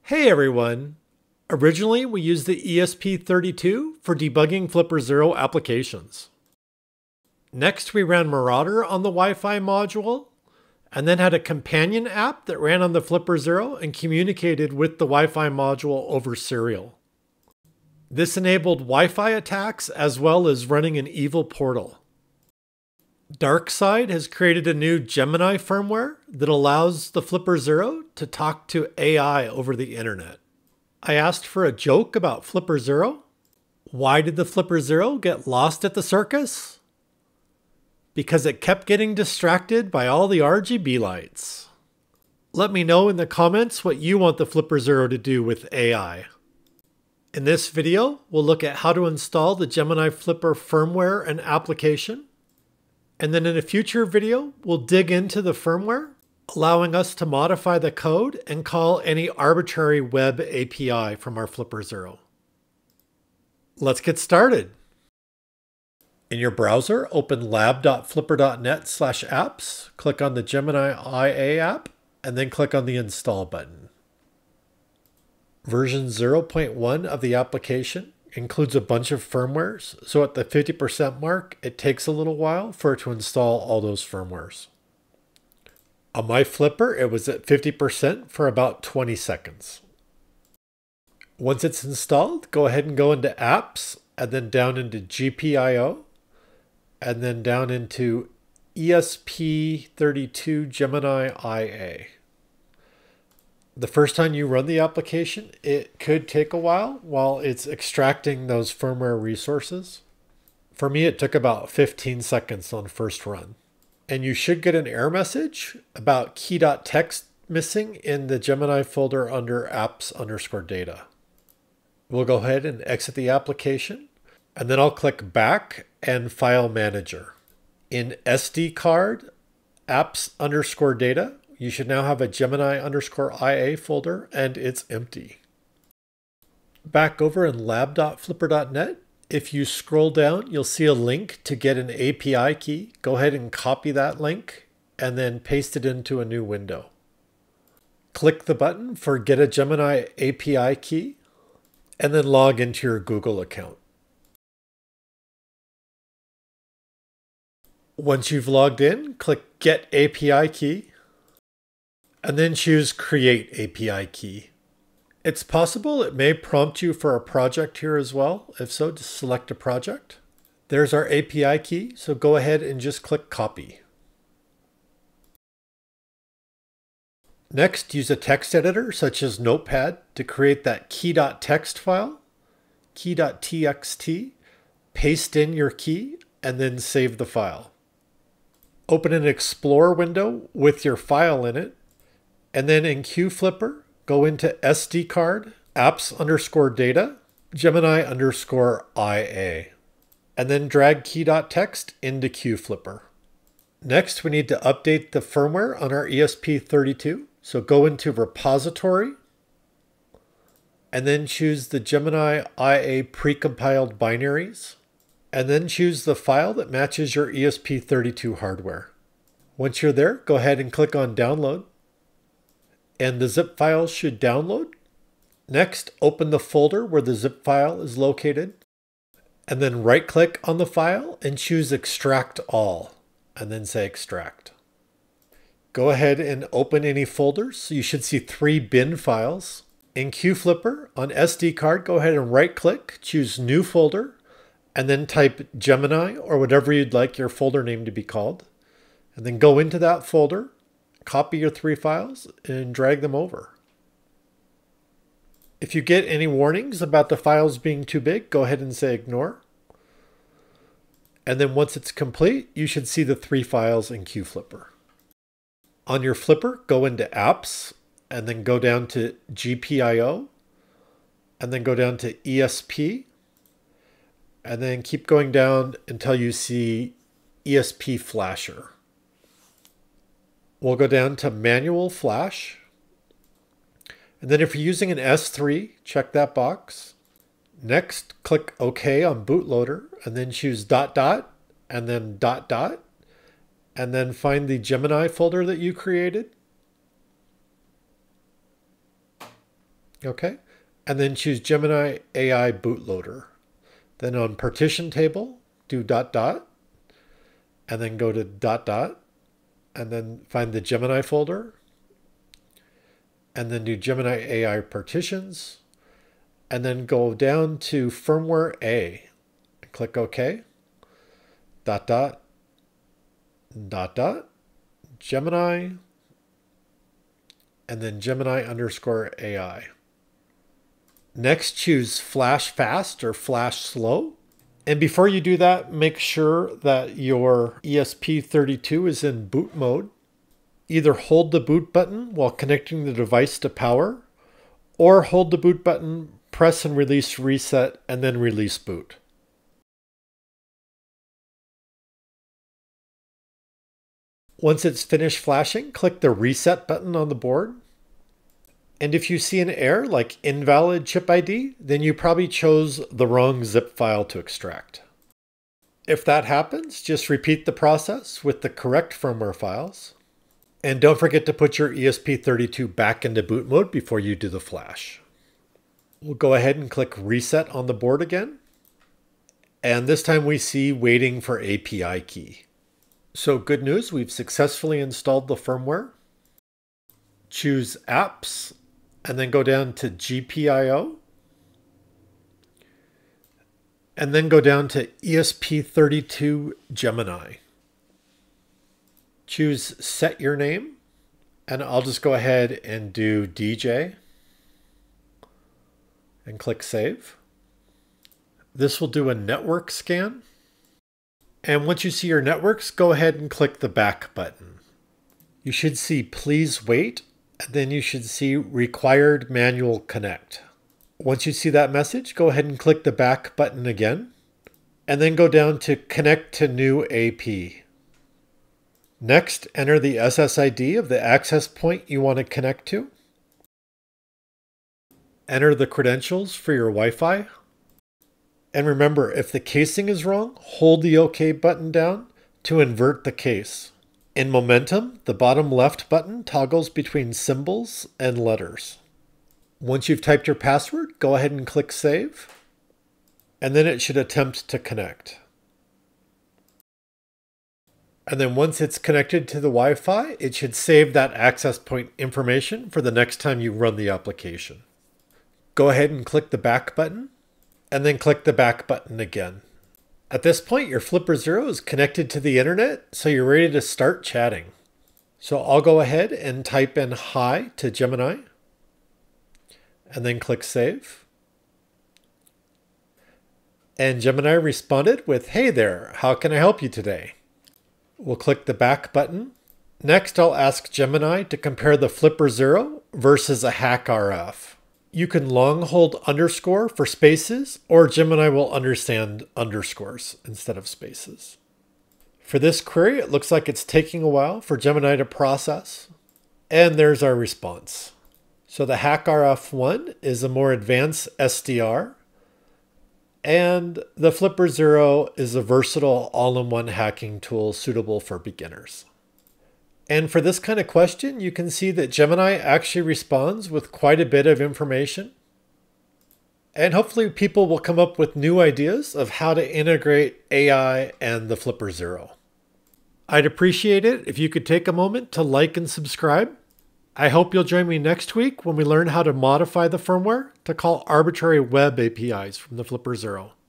Hey everyone! Originally, we used the ESP32 for debugging Flipper Zero applications. Next, we ran Marauder on the Wi-Fi module, and then had a companion app that ran on the Flipper Zero and communicated with the Wi-Fi module over serial. This enabled Wi-Fi attacks as well as running an evil portal. DarkSide has created a new Gemini firmware that allows the Flipper Zero to talk to AI over the internet. I asked for a joke about Flipper Zero. Why did the Flipper Zero get lost at the circus? Because it kept getting distracted by all the RGB lights. Let me know in the comments what you want the Flipper Zero to do with AI. In this video, we'll look at how to install the Gemini Flipper firmware and application. And then in a future video, we'll dig into the firmware, allowing us to modify the code and call any arbitrary web API from our Flipper Zero. Let's get started. In your browser, open lab.flipper.net/apps, click on the Gemini IA app, and then click on the Install button. Version 0.1 of the application includes a bunch of firmwares, so at the 50% mark, it takes a little while for it to install all those firmwares. On my Flipper, it was at 50% for about 20 seconds. Once it's installed, go ahead and go into Apps, and then down into GPIO, and then down into ESP32 Gemini IA. The first time you run the application, it could take a while it's extracting those firmware resources. For me, it took about 15 seconds on first run. And you should get an error message about key.txt missing in the Gemini folder under apps_data. We'll go ahead and exit the application, and then I'll click back and File Manager. In SD card, apps_data, you should now have a Gemini_IA folder, and it's empty. Back over in lab.flipper.net, if you scroll down, you'll see a link to get an API key. Go ahead and copy that link and then paste it into a new window. Click the button for Get a Gemini API key, and then log into your Google account. Once you've logged in, click Get API Key, and then choose Create API Key. It's possible it may prompt you for a project here as well. If so, just select a project. There's our API key, so go ahead and just click Copy. Next, use a text editor such as Notepad to create that key.txt file, key.txt, paste in your key, and then save the file. Open an Explorer window with your file in it, and then in QFlipper, go into SD card, apps_data, Gemini_IA, and then drag key.txt into QFlipper. Next, we need to update the firmware on our ESP32. So go into Repository, and then choose the Gemini IA precompiled binaries, and then choose the file that matches your ESP32 hardware. Once you're there, go ahead and click on Download, and the zip file should download. Next, open the folder where the zip file is located, and then right-click on the file and choose Extract All, and then say Extract. Go ahead and open any folders. So you should see 3 bin files. In QFlipper, on SD card, go ahead and right-click, choose New Folder, and then type Gemini or whatever you'd like your folder name to be called. And then go into that folder, copy your 3 files, and drag them over. If you get any warnings about the files being too big, go ahead and say Ignore. And then once it's complete, you should see the 3 files in QFlipper. On your Flipper, go into Apps, and then go down to GPIO, and then go down to ESP, and then keep going down until you see ESP Flasher. We'll go down to Manual Flash, and then if you're using an S3, check that box. Next, click OK on Bootloader, and then choose ... and then ... and then find the Gemini folder that you created. Okay. And then choose Gemini AI bootloader. Then on partition table, do ... and then go to ... and then find the Gemini folder, and then do Gemini AI partitions, and then go down to firmware A, and click OK, ... Gemini, and then Gemini _AI. Next, choose flash fast or flash slow. And before you do that, make sure that your ESP32 is in boot mode. Either hold the boot button while connecting the device to power, or hold the boot button, press and release reset, and then release boot. Once it's finished flashing, click the reset button on the board. And if you see an error like invalid chip ID, then you probably chose the wrong zip file to extract. If that happens, just repeat the process with the correct firmware files. And don't forget to put your ESP32 back into boot mode before you do the flash. We'll go ahead and click reset on the board again. And this time we see waiting for API key. So good news, we've successfully installed the firmware. Choose apps, and then go down to GPIO, and then go down to ESP32 Gemini. Choose set your name, and I'll just go ahead and do DJ, and click save. This will do a network scan. And once you see your networks, go ahead and click the back button. You should see please wait, and then you should see required manual connect. Once you see that message, go ahead and click the back button again, and then go down to connect to new AP. Next, enter the SSID of the access point you want to connect to. Enter the credentials for your Wi-Fi. And remember, if the casing is wrong, hold the OK button down to invert the case. In Momentum, the bottom left button toggles between symbols and letters. Once you've typed your password, go ahead and click Save. And then it should attempt to connect. And then once it's connected to the Wi-Fi, it should save that access point information for the next time you run the application. Go ahead and click the back button, and then click the back button again. At this point, your Flipper Zero is connected to the internet, so you're ready to start chatting. So I'll go ahead and type in hi to Gemini, and then click save. And Gemini responded with, "Hey there, how can I help you today?" We'll click the back button. Next, I'll ask Gemini to compare the Flipper Zero versus a hack RF. You can long hold underscore for spaces, or Gemini will understand underscores instead of spaces. For this query, it looks like it's taking a while for Gemini to process. And there's our response. So the hack RF1 is a more advanced SDR, and the Flipper Zero is a versatile all-in-one hacking tool suitable for beginners. And for this kind of question, you can see that Gemini actually responds with quite a bit of information. And hopefully people will come up with new ideas of how to integrate AI and the Flipper Zero. I'd appreciate it if you could take a moment to like and subscribe. I hope you'll join me next week when we learn how to modify the firmware to call arbitrary web APIs from the Flipper Zero.